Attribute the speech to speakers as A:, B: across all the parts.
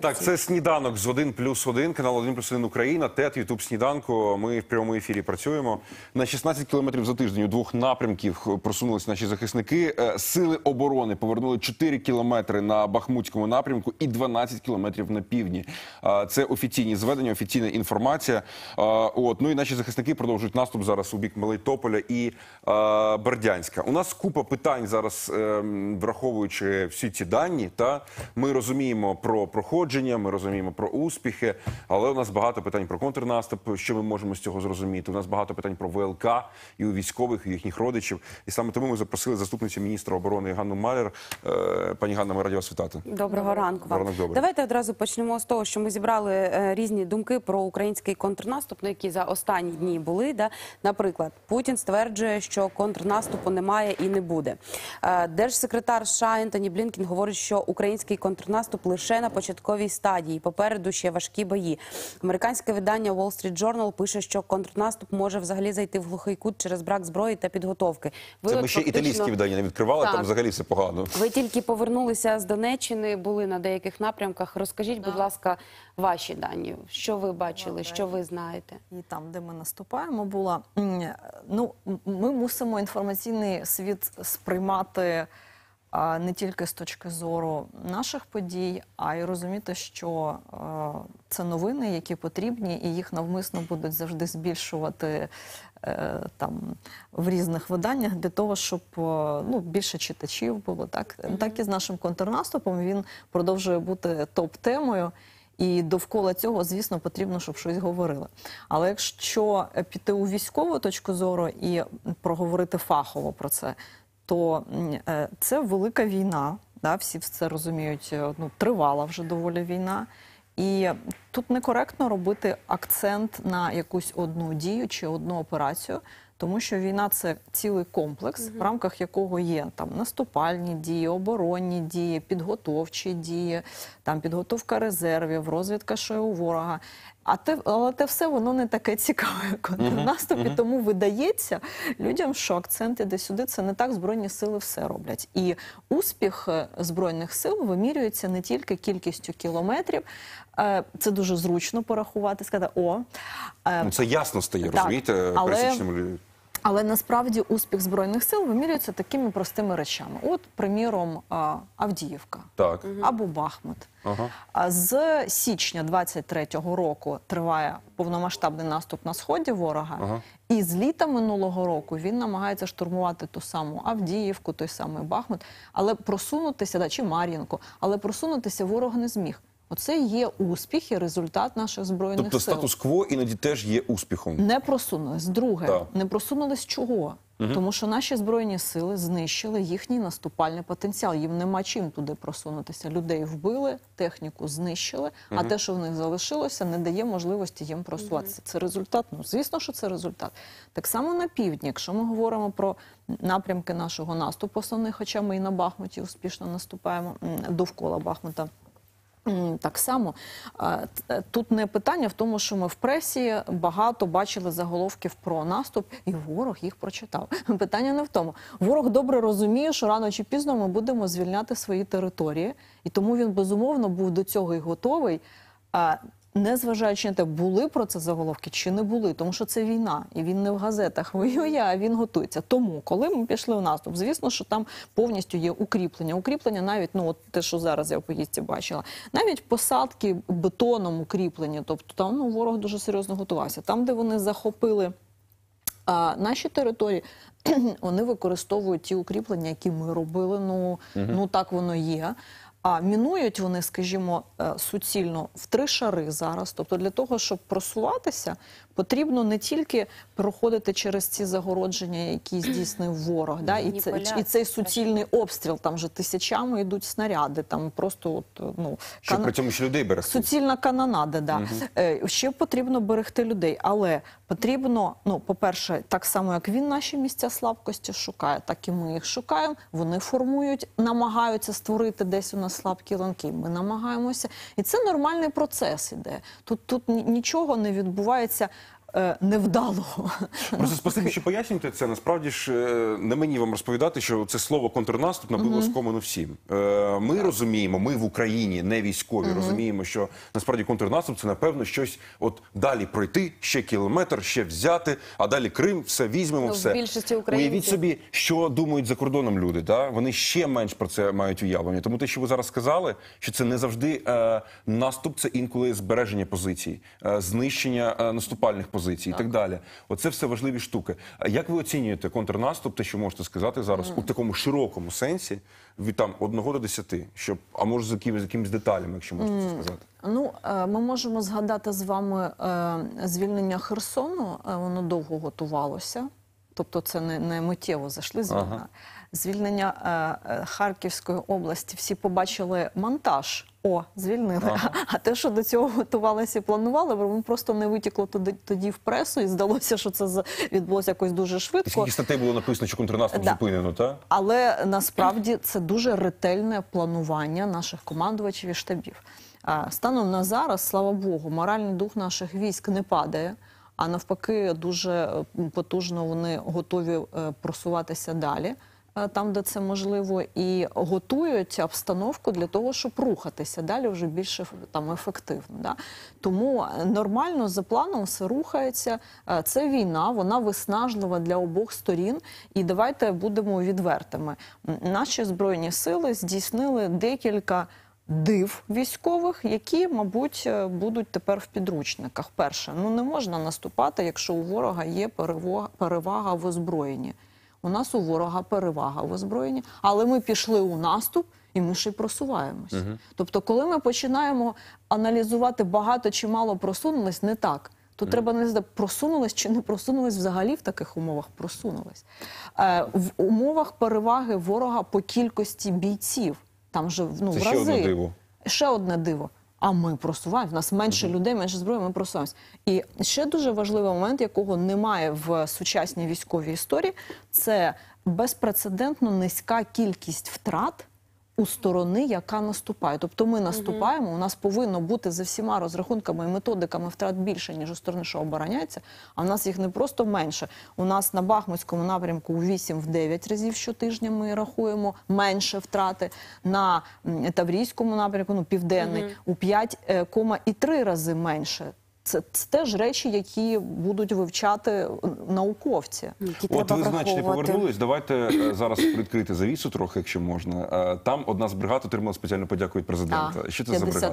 A: Так, це сніданок з 1+1, канал 1+1 Україна, ТЕТ, Ютуб сніданку. Ми в прямому ефірі працюємо. На 16 кілометрів за тиждень у двох напрямків просунулись наші захисники. Сили оборони повернули 4 кілометри на Бахмутському напрямку і 12 кілометрів на півдні. Це офіційні зведення, офіційна інформація. Ну і наші захисники продовжують наступ зараз у бік Мелітополя і Бердянська. У нас купа питань зараз, враховуючи всі ці дані. Ми розуміємо про проходження, ми розуміємо про успіхи, але у нас багато питань про контрнаступ, що ми можемо з цього зрозуміти. У нас багато питань про ВЛК і у військових, і у їхніх родичів. І саме тому ми запросили заступницю міністра оборони Ганну Маляр. Пані Ганна, ми раді вас вітати.
B: Доброго ранку вам. Давайте одразу почнемо з того, що ми зібрали різні думки про український контрнаступ, які за останні дні були. Наприклад, Путін стверджує, що контрнаступу немає і не буде. Держсекретар США Ентоні Блінкен говорить, що український контрнаступ лише на початковій стадії, попереду ще важкі бої. Американське видання Wall Street Journal пише, що контрнаступ може взагалі зайти в глухий кут через брак зброї та підготовки.
A: Це ми ще італійські видання не відкривали, там взагалі все погано.
B: Ви тільки повернулися з Донеччини, були на деяких напрямках. Розкажіть, будь ласка, ваші дані. Що ви бачили, що ви знаєте?
C: І там, де ми наступаємо, була... Ну, ми мусимо інформаційний світ сприймати не тільки з точки зору наших подій, а й розуміти, що це новини, які потрібні, і їх навмисно будуть завжди збільшувати там в різних виданнях для того, щоб більше читачів було. Так і з нашим контрнаступом він продовжує бути топ-темою. І довкола цього, звісно, потрібно, щоб щось говорили. Але якщо піти у військову точку зору і проговорити фахово про це, то це велика війна, всі це розуміють, тривала вже доволі війна. І тут некоректно робити акцент на якусь одну дію чи одну операцію, тому що війна – це цілий комплекс, в рамках якого є там наступальні дії, оборонні дії, підготовчі дії, там підготовка резервів, розвідка, що є у ворога. Але те все, воно не таке цікаве, як контрнаступ, і тому видається людям, що акцент іде сюди, це не так Збройні сили все роблять. І успіх Збройних сил вимірюється не тільки кількістю кілометрів, це дуже зручно порахувати, сказати,
A: це ясно стає, розумієте, пересічним людям.
C: Але насправді успіх Збройних сил вимірюється такими простими речами. От, приміром, Авдіївка або Бахмут. З січня 23-го року триває повномасштабний наступ на сході ворога, і з літа минулого року він намагається штурмувати ту саму Авдіївку, той самий Бахмут, але просунутися, чи Мар'їнку, але просунутися ворог не зміг. Оце є успіх і результат наших Збройних сил.
A: Тобто статус-кво іноді теж є успіхом?
C: Не просунулись. Друге, не просунулись чого? Тому що наші Збройні сили знищили їхній наступальний потенціал. Їм нема чим туди просунутися. Людей вбили, техніку знищили, а те, що в них залишилося, не дає можливості їм просуватися. Це результат? Ну, звісно, що це результат. Так само на півдні, якщо ми говоримо про напрямки нашого наступу основних, хоча ми і на Бахмуті успішно наступаємо, довкола Бахмута, так само. Тут не питання в тому, що ми в пресі багато бачили заголовків про наступ, і ворог їх прочитав. Питання не в тому. Ворог добре розуміє, що рано чи пізно ми будемо звільняти свої території, і тому він, безумовно, був до цього і готовий, незважаючи на те, були про це заголовки чи не були, тому що це війна, і він не в газетах воює, а він готується. Тому, коли ми пішли в наступ, звісно, що там повністю є укріплення. Укріплення навіть, от те, що зараз я в поїздці бачила, навіть посадки бетоном укріплені, тобто там ворог дуже серйозно готувався. Там, де вони захопили наші території, вони використовують ті укріплення, які ми робили, так воно є. А мінують вони, скажімо, суцільно в 3 шари зараз. Тобто для того, щоб просуватися, потрібно не тільки проходити через ці загородження, які здійснив ворог, і цей суцільний обстріл, там вже тисячами йдуть снаряди, там просто
A: Щоб при цьому ще людей берегти.
C: Суцільна канонада, Ще потрібно берегти людей, але потрібно, по-перше, так само, як він наші місця слабкості шукає, так і ми їх шукаємо, вони формують, намагаються створити десь у нас слабкі ланки, ми намагаємося, і це нормальний процес іде. Тут нічого не відбувається невдалого.
A: Просто спасибі, що пояснюєте це. Насправді ж не мені вам розповідати, що це слово контрнаступ набило скомину всім. Ми розуміємо, ми в Україні, не військові, розуміємо, що насправді контрнаступ це, напевно, щось от далі пройти, ще кілометр, ще взяти, а далі Крим, все візьмемо,
B: Ну, в
A: все.
B: більшості українців.
A: Уявіть собі, що думають за кордоном люди. Да? Вони ще менш про це мають уявлення. Тому те, що ви зараз сказали, що це не завжди наступ, це інколи збереження позицій, знищення наступальних позицій і так далі. Оце все важливі штуки. А як ви оцінюєте контрнаступ, те, що можете сказати зараз, у такому широкому сенсі, від там 1 до 10, щоб, а може з якимись деталями, якщо можете це сказати?
C: Ну, ми можемо згадати з вами звільнення Херсону, воно довго готувалося. Тобто це не миттєво зайшли звільнення. Звільнення Харківської області, всі побачили монтаж. О, звільнили. А те, що до цього готувалися і планували, воно просто не витікло тоді в пресу, і здалося, що це відбулося якось дуже швидко.
A: Скільки статей було написано, що контрнаступ зупинено, так?
C: Але насправді це дуже ретельне планування наших командувачів і штабів. Станом на зараз, слава Богу, моральний дух наших військ не падає, а навпаки, дуже потужно вони готові просуватися далі, там, де це можливо, і готують обстановку для того, щоб рухатися далі вже більш там ефективно. Да? Тому нормально, за планом все рухається. Це війна, вона виснажлива для обох сторін. І давайте будемо відвертими. Наші Збройні сили здійснили декілька див військових, які, мабуть, будуть тепер в підручниках. Перше, не можна наступати, якщо у ворога є перевага в озброєнні. У нас у ворога перевага в озброєнні, але ми пішли у наступ, і ми ще й просуваємось. Тобто, коли ми починаємо аналізувати, багато чи мало просунулись, не так. Тут треба не знати, просунулись чи не просунулись взагалі в таких умовах, просунулись. В умовах переваги ворога по кількості бійців, там вже в рази.
A: Ще одне диво.
C: Ще одне диво. А ми просуваємося, в нас менше людей, менше зброї, ми просуваємося. І ще дуже важливий момент, якого немає в сучасній військовій історії, це безпрецедентно низька кількість втрат у сторони, яка наступає. Тобто ми наступаємо, у нас повинно бути за всіма розрахунками і методиками втрат більше, ніж у сторони, що обороняється, а в нас їх не просто менше. У нас на Бахмутському напрямку у 8-9 разів щотижня ми рахуємо менше втрати, на Таврійському напрямку, південний, у 5,3 рази менше. Це теж речі, які будуть вивчати науковці.
A: От ви, значить, повернулись. Давайте зараз відкрити завісу трохи, якщо можна. Там одна з бригад отримала спеціальну подяку від президента. Що це за бригада?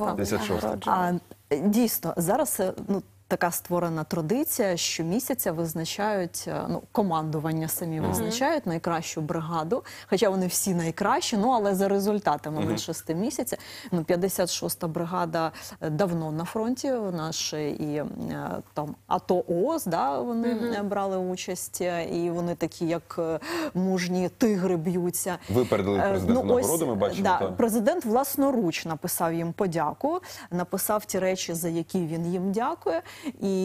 C: 56-та. Дійсно, зараз така створена традиція, щомісяця визначають, командування самі визначають найкращу бригаду, хоча вони всі найкращі, але за результатами від 6 місяців. 56-та бригада давно на фронті, наші і там АТО ООС, вони брали участь, і вони такі, як мужні тигри, б'ються.
A: Ви передали президенту нагороду, ми бачимо.
C: Президент власноруч написав їм подяку, написав ті речі, за які він їм дякує. І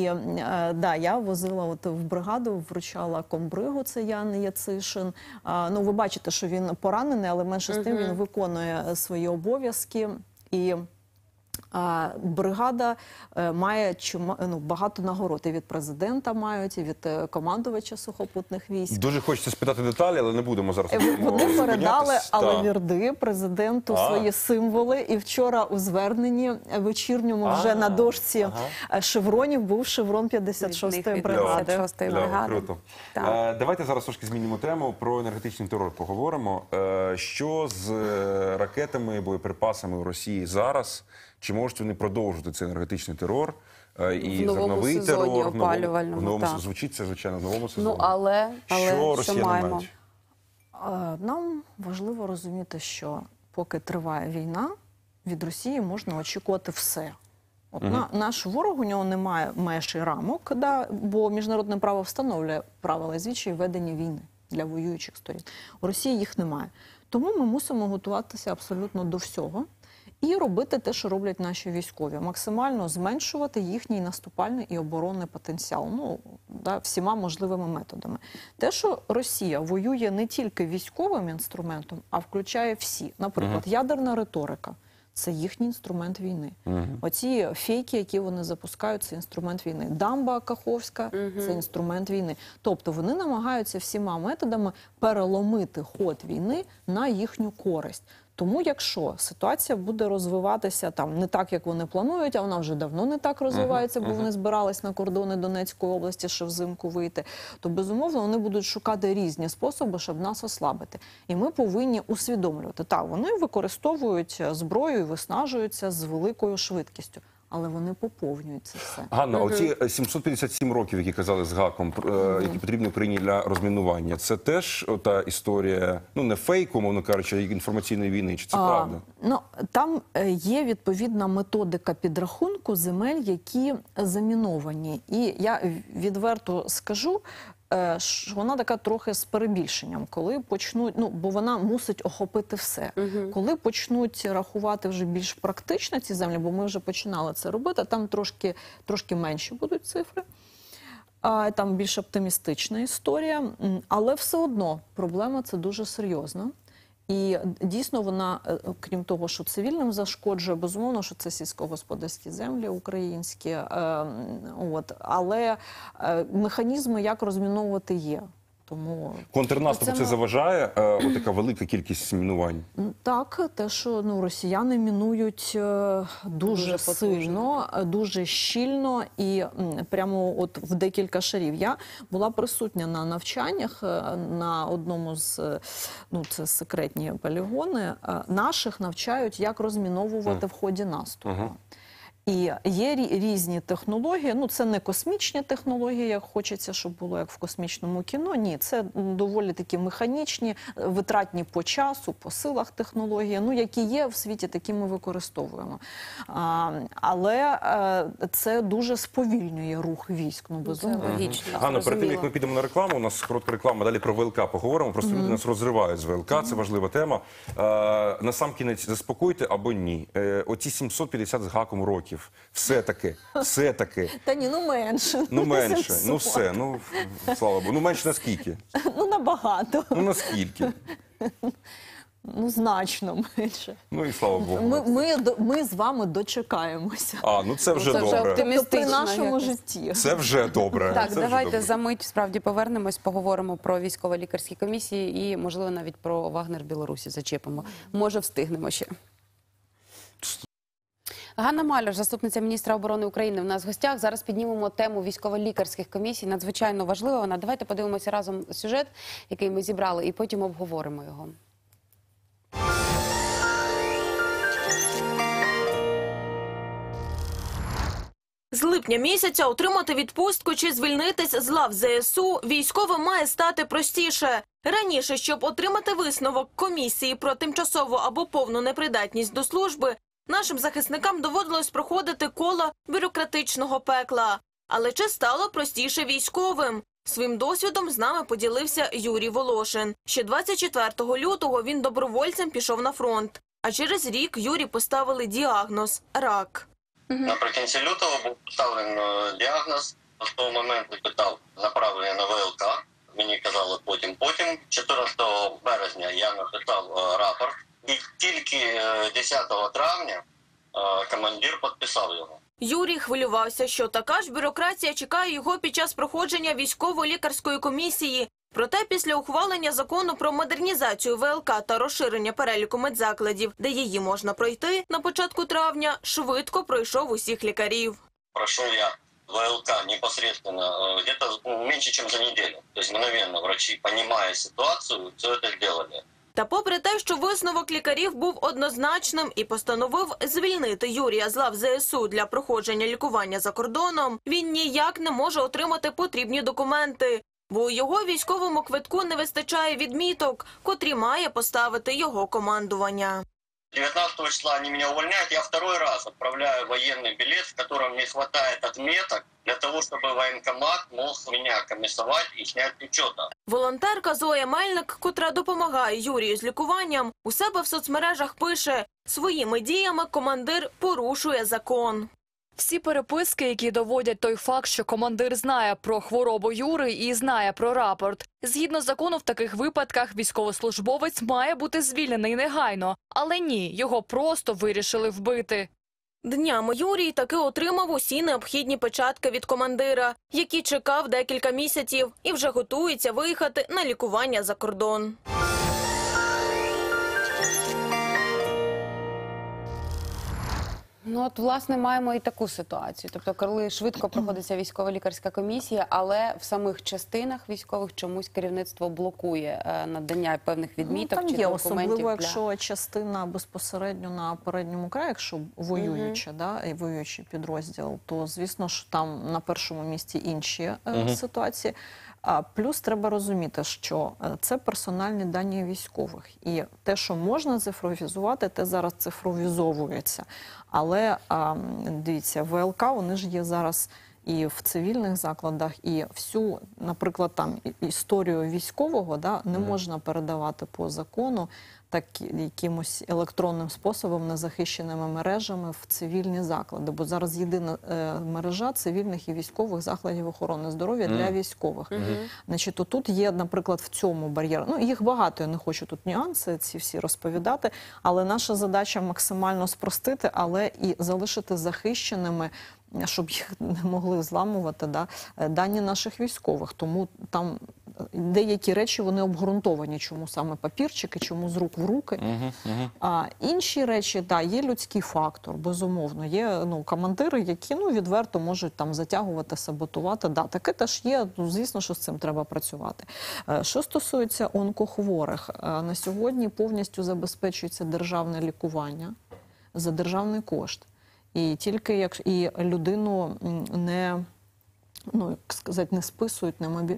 C: я возила в бригаду, вручала комбригу, це Ян Яцишин. Ви бачите, що він поранений, але менше з тим він виконує свої обов'язки. І бригада має багато нагород. І від президента мають, і від командувача сухопутних військ.
A: Дуже хочеться спитати деталі, але не будемо зараз.
C: Вони передали алавірди президенту, свої символи. І вчора у зверненні вечірньому вже на дошці шевронів був шеврон 56-ї бригади.
A: Круто. Давайте зараз трошки змінимо тему, про енергетичний терор поговоримо. Що з ракетами, боєприпасами у Росії зараз? Чи можуть вони продовжувати цей енергетичний терор і зерновий терор? В новому звучить це, звичайно, в новому сезоні.
B: Але
A: що росіяни мають?
C: Нам важливо розуміти, що поки триває війна, від Росії можна очікувати все. Наш ворог, у нього немає меж і рамок, бо міжнародне право встановлює правила звідчі ведення війни для воюючих сторін. У Росії їх немає. Тому ми мусимо готуватися абсолютно до всього. І робити те, що роблять наші військові. Максимально зменшувати їхній наступальний і оборонний потенціал. Всіма можливими методами. Те, що Росія воює не тільки військовим інструментом, а включає всі. Наприклад, ядерна риторика. Це їхній інструмент війни. Оці фейки, які вони запускають, це інструмент війни. Дамба Каховська – це інструмент війни. Тобто вони намагаються всіма методами переломити ход війни на їхню користь. Тому якщо ситуація буде розвиватися там не так, як вони планують, а вона вже давно не так розвивається, бо вони збирались на кордони Донецької області ще взимку вийти, то безумовно вони будуть шукати різні способи, щоб нас ослабити. І ми повинні усвідомлювати, так, вони використовують зброю і виснажуються з великою швидкістю. Але вони поповнюють це все.
A: Ганна, оці 757 років, які казали з гаком, які потрібні Україні для розмінування, це теж та історія, ну не фейку, мовно кажучи, а інформаційної війни, чи це правда?
C: Ну, там є відповідна методика підрахунку земель, які заміновані. І я відверто скажу, що вона така трохи з перебільшенням, коли почнуть, ну, бо вона мусить охопити все. Коли почнуть рахувати вже більш практично ці землі, бо ми вже починали це робити, там трошки менші будуть цифри, там більш оптимістична історія, але все одно проблема це дуже серйозна. І дійсно вона, крім того, що цивільним зашкоджує, безумовно, що це сільськогосподарські землі українські, але механізми, як розміновувати, є. Тому
A: Контрнаступ це заважає, така велика кількість мінувань?
C: Так, те, що росіяни мінують дуже сильно, дуже щільно і прямо от в декілька шарів. Я була присутня на навчаннях на одному з, це секретні полігони, наших навчають, як розміновувати в ході наступу. І є різні технології, це не космічні технології, як хочеться, щоб було як в космічному кіно, ні, це доволі такі механічні, витратні по часу, по силах технології, які є в світі, такі ми використовуємо. Але це дуже сповільнює рух військ, безумовно.
A: Ганна, перед тим, як ми підемо на рекламу, у нас коротка реклама, далі про ВЛК поговоримо, просто люди нас розривають з ВЛК, це важлива тема. Насамкінець заспокойте або ні. Оці 750 з гаком років. Все-таки.
C: Та ні, менше.
A: Менше. Все. Слава Богу. Менше наскільки?
C: Набагато.
A: Наскільки?
C: Значно менше.
A: І слава Богу.
C: Ми з вами дочекаємося.
A: Це вже добре.
C: При нашому житті.
A: Це вже добре.
B: Так, давайте за мить справді повернемось, поговоримо про військово-лікарські комісії і, можливо, навіть про Вагнер Білорусі зачепимо. Може, встигнемо ще. Ганна Маляр, заступниця міністра оборони України, у нас в гостях. Зараз піднімемо тему військово-лікарських комісій. Надзвичайно важлива вона. Давайте подивимося разом сюжет, який ми зібрали, і потім обговоримо його.
D: З липня місяця отримати відпустку чи звільнитись з лав ЗСУ військовим має стати простіше. Раніше, щоб отримати висновок комісії про тимчасову або повну непридатність до служби, нашим захисникам доводилось проходити коло бюрократичного пекла. Але чи стало простіше військовим? Своїм досвідом з нами поділився Юрій Волошин. Ще 24 лютого він добровольцем пішов на фронт. А через рік Юрі поставили діагноз – рак.
E: Наприкінці лютого був поставлений діагноз. В той момент питав направлення на ВЛК. Мені казали потім. 14 березня я написав рапорт. І тільки 10 травня командир підписав його.
D: Юрій хвилювався, що така ж бюрократія чекає його під час проходження військово-лікарської комісії. Проте після ухвалення закону про модернізацію ВЛК та розширення переліку медзакладів, де її можна пройти, на початку травня швидко пройшов усіх лікарів.
E: Пройшов я ВЛК непосредственно где-то меньше, чем за неделю. То есть мгновенно врачи, понимая ситуацию, все это сделали.
D: Та попри те, що висновок лікарів був однозначним і постановив звільнити Юрія з лав ЗСУ для проходження лікування за кордоном, він ніяк не може отримати потрібні документи. Бо у його військовому квитку не вистачає відміток, котрі має поставити його командування.
E: 19 числа они меня увольняют, я второй раз отправляю военный билет, в котором не хватает отметок, для того, чтобы военкомат мог меня комиссовать и снять учета.
D: Волонтерка Зоя Мельник, котра допомагає Юрію з лікуванням, у себе в соцмережах пише: «Своїми діями командир порушує закон».
F: Всі переписки, які доводять той факт, що командир знає про хворобу Юри і знає про рапорт. Згідно закону, в таких випадках військовослужбовець має бути звільнений негайно. Але ні, його просто вирішили вбити.
D: Днями Юрій таки отримав усі необхідні печатки від командира, які чекав декілька місяців і вже готується виїхати на лікування за кордон.
B: Ну, от, власне, маємо і таку ситуацію. Тобто, коли швидко проходиться військово-лікарська комісія, але в самих частинах військових чомусь керівництво блокує надання певних відміток
C: там
B: чи
C: є,
B: документів.
C: особливо, якщо частина безпосередньо на передньому краї, якщо воююча, і воюючий підрозділ, то, звісно ж, там на першому місці інші ситуації. Плюс треба розуміти, що це персональні дані військових. І те, що можна цифровізувати, те зараз цифровізовується. Але, дивіться, ВЛК, вони ж є зараз і в цивільних закладах, і всю, наприклад, там історію військового не можна передавати по закону так якимось електронним способом, незахищеними мережами в цивільні заклади. Бо зараз єдина мережа цивільних і військових закладів охорони здоров'я для військових. Значить, тут є, наприклад, в цьому бар'єр. Ну, їх багато, я не хочу тут нюанси ці всі розповідати, але наша задача максимально спростити, але і залишити захищеними, щоб їх не могли зламувати, дані наших військових. Тому там деякі речі, вони обґрунтовані, чому саме папірчики, чому з рук в руки. А інші речі, є людський фактор, безумовно. Є командири, які відверто можуть там затягувати, саботувати. Таке теж є, звісно, що з цим треба працювати. Що стосується онкохворих, на сьогодні повністю забезпечується державне лікування за державний кошт. І тільки як людину не, як сказати, не списують,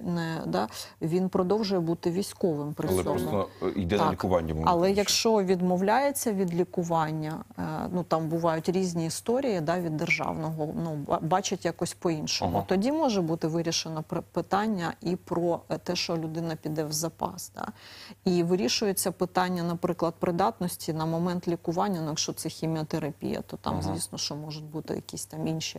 C: він продовжує бути військовим при цьому.
A: Але просто йде на лікування.
C: Але якщо відмовляється від лікування, там бувають різні історії від державного, бачать якось по-іншому. Тоді може бути вирішено питання і про те, що людина піде в запас. І вирішується питання, наприклад, придатності на момент лікування, якщо це хіміотерапія, то там, звісно, що можуть бути якісь там інші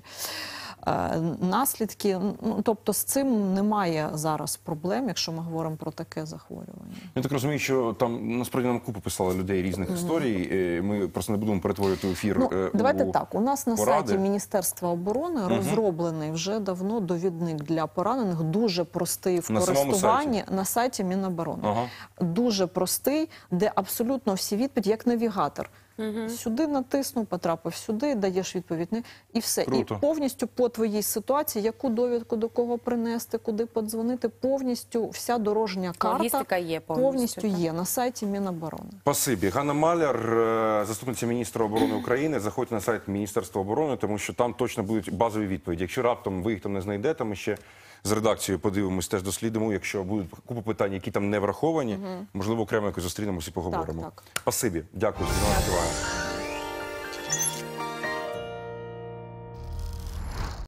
C: наслідки. Тобто з цим немає зараз проблем, якщо ми говоримо про таке захворювання.
A: Я так розумію, що там насправді нам купу писали людей різних історій. Ми просто не будемо перетворювати ефір
C: давайте так. У нас на сайті Міністерства оборони розроблений вже давно довідник для поранених, дуже простий в користуванні на сайті Міноборони. Дуже простий, де абсолютно всі відповіді, як навігатор. Сюди натиснув, потрапив сюди, даєш відповідь, і все.
A: Круто.
C: І повністю по твоїй ситуації, яку довідку до кого принести, куди подзвонити, повністю вся дорожня карта
B: є
C: повністю є на сайті Міноборони.
A: Спасибі. Ганна Маляр, заступниця міністра оборони України. Заходьте на сайт Міністерства оборони, тому що там точно будуть базові відповіді. Якщо раптом ви їх там не знайдете, ми ще з редакцією подивимось, теж дослідимо. Якщо будуть купа питань, які там не враховані, можливо, окремо якось зустрінемося і поговоримо.
C: Так.
A: Спасибі. Дякую.